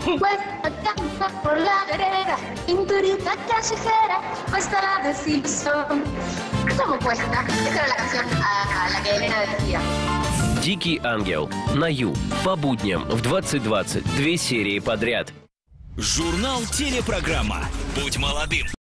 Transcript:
Vuelta campa por la vereda, pinturita callejera, cuesta la desilusión. ¿Cómo cuesta? Esa era la canción a la que Elena decía. «Дикий ангел» на Ю. По будням в 20:20. 2 серии подряд. Журнал «Телепрограмма». Будь молодым.